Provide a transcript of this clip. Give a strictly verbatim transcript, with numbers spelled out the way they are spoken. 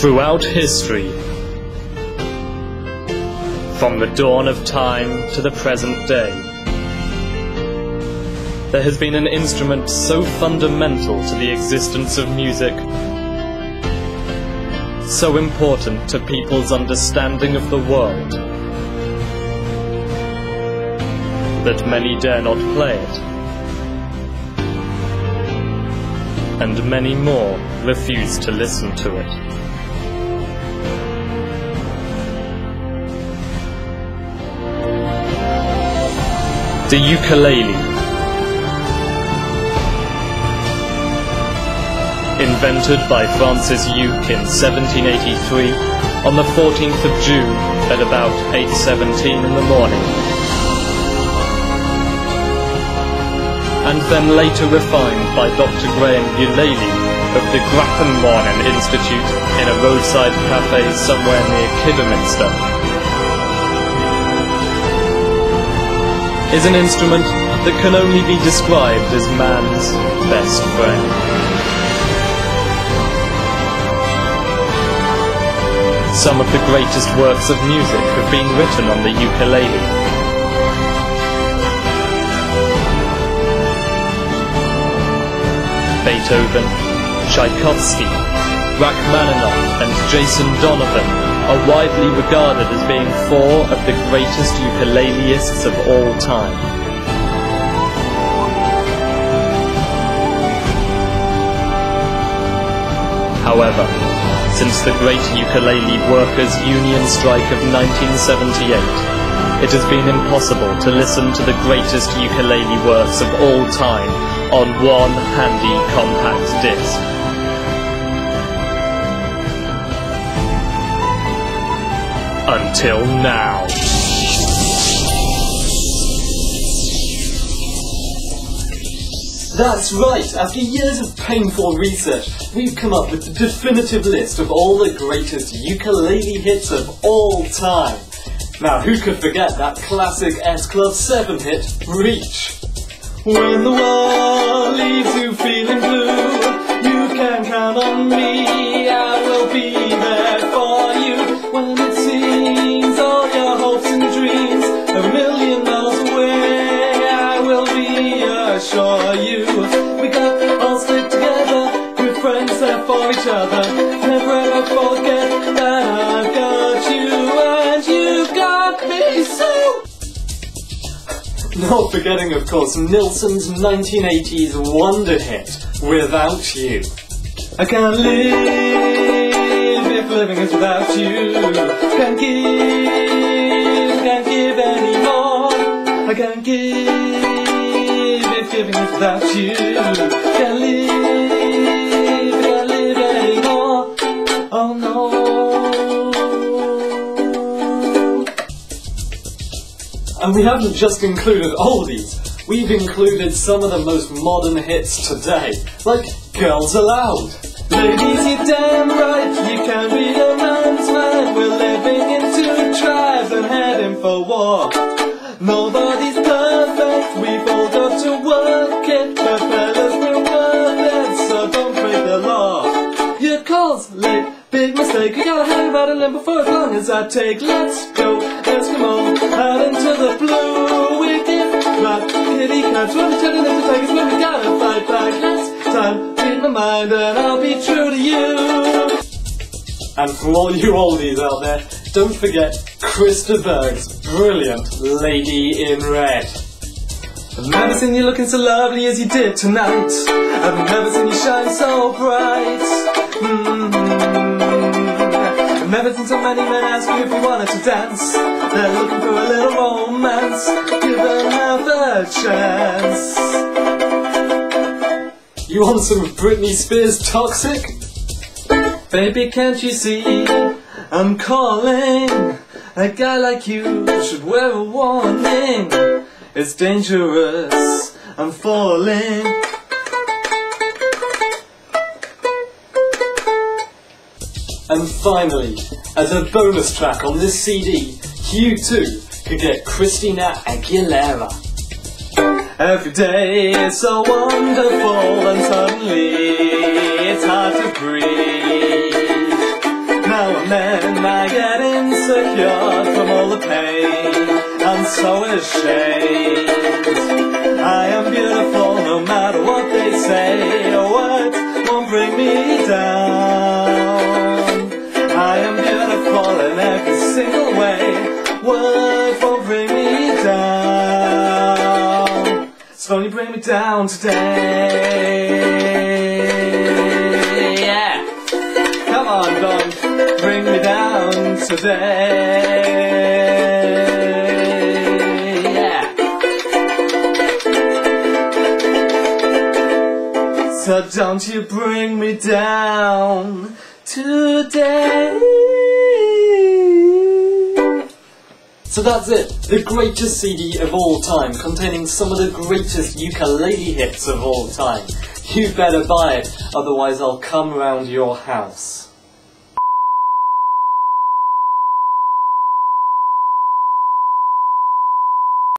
Throughout history, from the dawn of time to the present day, there has been an instrument so fundamental to the existence of music, so important to people's understanding of the world, that many dare not play it, and many more refuse to listen to it. The ukulele. Invented by Francis Uke in seventeen eighty-three on the fourteenth of June at about eight seventeen in the morning, and then later refined by Doctor Graham Ukulele of the Grappenborn Institute in a roadside cafe somewhere near Kidderminster, is an instrument that can only be described as man's best friend. Some of the greatest works of music have been written on the ukulele. Beethoven, Tchaikovsky, Rachmaninoff and Jason Donovan are widely regarded as being four of the greatest ukuleleists of all time. However, since the Great Ukulele Workers' Union strike of nineteen seventy-eight, it has been impossible to listen to the greatest ukulele works of all time on one handy compact disc. Until now. That's right, after years of painful research, we've come up with the definitive list of all the greatest ukulele hits of all time. Now, who could forget that classic S Club seven hit, Reach? When the world leaves you feeling blue, you can count on me, I will be there for you. When it seems all your hopes and dreams are a million miles away, I will reassure you. We got all stick together, good friends there for each other. Never ever forget that I've got you and you got me so. Not forgetting, of course, Nilsson's nineteen eighties wonder hit, Without You. I can't live if living is without you. Can't give, can't give anymore. I can't give if giving is without you. Can't live, can't live anymore. Oh no. And we haven't just included oldies, we've included some of the most modern hits today, like Girls Aloud. Ladies, you're damn right, you can't read a man's mind. We're living in two tribes and heading for war. Nobody's perfect, we've all got to work it, but fellas, we're worth it, so don't break the law. Your call's late, big mistake, you gotta hang about a limb for as long as I take. Let's go, Eskimo, out into the blue. We give right kitty cats, when we tell them to take us, when we gotta fight back. Next time, read my mind and I'll be true to you. And for all you oldies out there, don't forget Krista Berg's brilliant Lady in Red. I've never seen you looking so lovely as you did tonight. I've never seen you shine so bright. Mm-hmm. I've never seen so many men ask you if you wanted to dance. They're looking for a little romance. Give them half a chance. You want some Britney Spears Toxic? Baby, can't you see I'm calling? A guy like you should wear a warning. It's dangerous, I'm falling. And finally, as a bonus track on this C D, you too could get Christina Aguilera. Every day is so wonderful and suddenly it's hard to breathe. I get insecure from all the pain, I'm so ashamed. I am beautiful no matter what they say, your words won't bring me down. I am beautiful in every single way, words won't bring me down. So only bring me down today. Yeah. Come on, don't bring me down today. Yeah. So don't you bring me down today. So that's it, the greatest C D of all time, containing some of the greatest ukulele hits of all time. You better buy it, otherwise I'll come round your house.